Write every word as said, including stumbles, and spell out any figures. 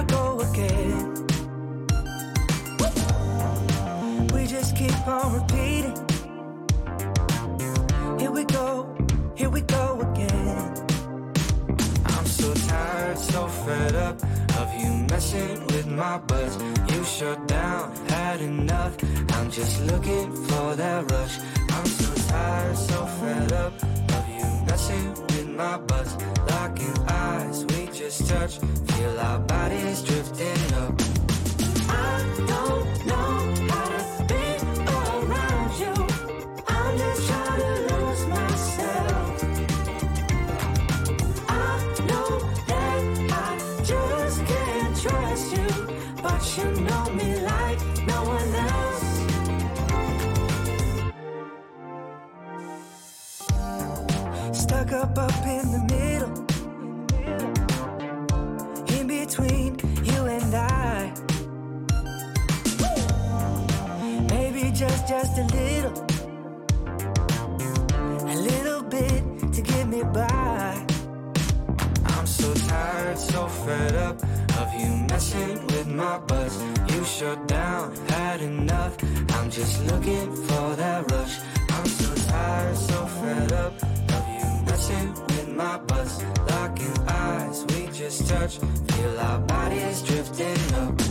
I go again. We just keep on repeating. Here we go, here we go again. I'm so tired, so fed up of you messing with my buzz. You shut down, had enough. I'm just looking for that rush. I'm so tired, so fed up of you messing with my buzz. Locking eyes, we just touch. Feel our bodies drifting up. I don't know how to be around you. I'm just trying to lose myself. I know that I just can't trust you, but you know me like no one else. Stuck up up in the middle, in between you and I. Maybe just, just a little, a little bit to get me by. I'm so tired, so fed up of you messing with my buzz. You shut down, had enough. I'm just looking for that rush. I'm so tired, so fed up of you messing with my buzz. Locking eyes, we just touch. Feel our bodies drifting up.